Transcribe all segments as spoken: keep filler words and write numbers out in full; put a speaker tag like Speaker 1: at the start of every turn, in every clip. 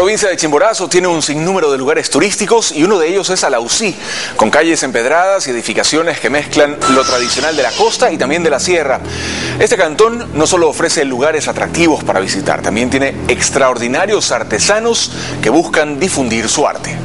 Speaker 1: provincia de Chimborazo tiene un sinnúmero de lugares turísticos y uno de ellos es Alausí, con calles empedradas y edificaciones que mezclan lo tradicional de la costa y también de la sierra. Este cantón no solo ofrece lugares atractivos para visitar, también tiene extraordinarios artesanos que buscan difundir su arte.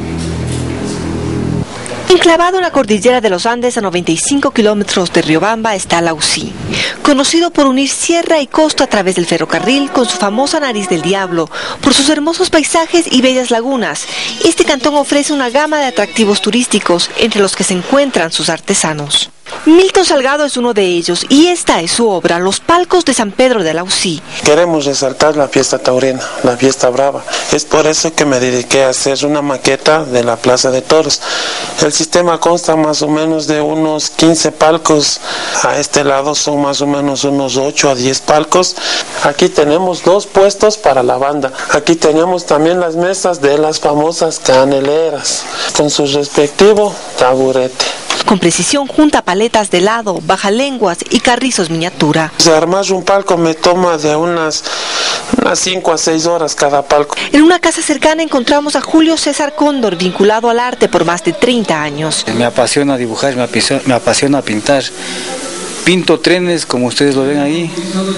Speaker 2: Enclavado en la cordillera de los Andes a noventa y cinco kilómetros de Riobamba está Alausí, conocido por unir sierra y costa a través del ferrocarril con su famosa nariz del diablo, por sus hermosos paisajes y bellas lagunas. Este cantón ofrece una gama de atractivos turísticos, entre los que se encuentran sus artesanos. Milton Salgado es uno de ellos y esta es su obra, Los Palcos de San Pedro de Alausí.
Speaker 3: Queremos resaltar la fiesta taurina, la fiesta brava. Es por eso que me dediqué a hacer una maqueta de la Plaza de Toros. El sistema consta más o menos de unos quince palcos. A este lado son más o menos unos ocho a diez palcos. Aquí tenemos dos puestos para la banda. Aquí tenemos también las mesas de las famosas caneleras, con su respectivo taburete.
Speaker 2: Con precisión junta paletas de helado, bajalenguas y carrizos miniatura.
Speaker 3: De armar un palco me toma de unas, unas cinco a seis horas cada palco.
Speaker 2: En una casa cercana encontramos a Julio César Cóndor, vinculado al arte por más de treinta años.
Speaker 4: Me apasiona dibujar, me apasiona, me apasiona pintar. Pinto trenes, como ustedes lo ven ahí,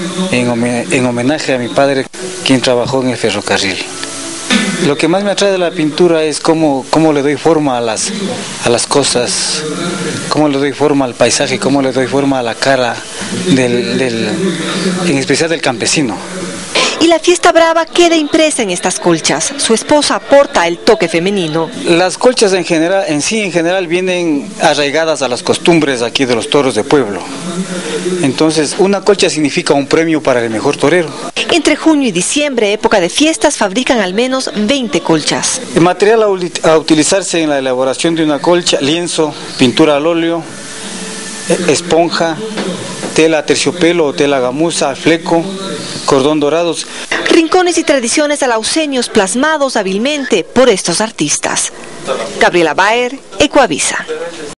Speaker 4: en, en homenaje a mi padre, quien trabajó en el ferrocarril. Lo que más me atrae de la pintura es cómo, cómo le doy forma a las, a las cosas, cómo le doy forma al paisaje, cómo le doy forma a la cara, del, del, en especial del campesino.
Speaker 2: Y la fiesta brava queda impresa en estas colchas. Su esposa aporta el toque femenino.
Speaker 4: Las colchas en general, en sí en general vienen arraigadas a las costumbres aquí de los toros de pueblo. Entonces, una colcha significa un premio para el mejor torero.
Speaker 2: Entre junio y diciembre, época de fiestas, fabrican al menos veinte colchas.
Speaker 4: El material a, a utilizarse en la elaboración de una colcha: lienzo, pintura al óleo, esponja, tela terciopelo o tela gamuza, fleco, cordón dorados.
Speaker 2: Rincones y tradiciones alauceños plasmados hábilmente por estos artistas. Gabriela Baer, Ecuavisa.